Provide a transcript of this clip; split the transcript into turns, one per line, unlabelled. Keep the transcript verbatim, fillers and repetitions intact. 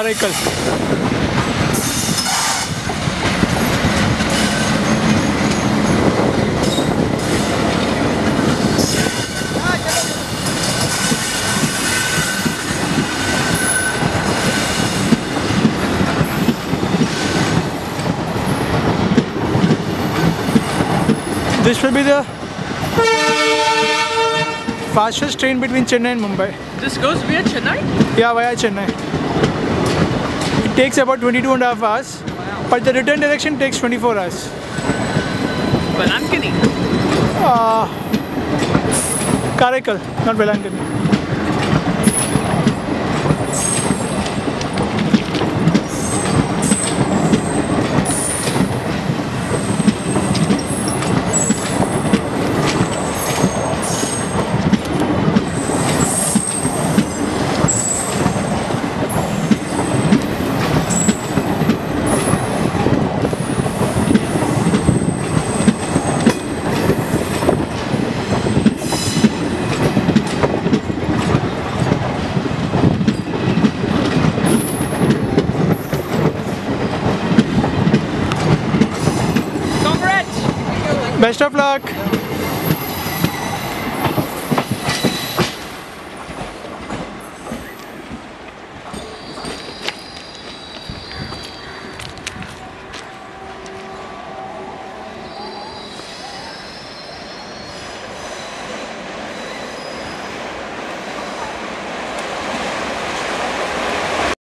Karaikal. This will be the fastest train between Chennai and Mumbai.
This goes via Chennai?
Yeah, via Chennai. It takes about twenty-two and a half hours,
Wow.
but the return direction takes twenty-four hours.
Belankani?
Uh, Karaikal, not Belankani. Best of luck!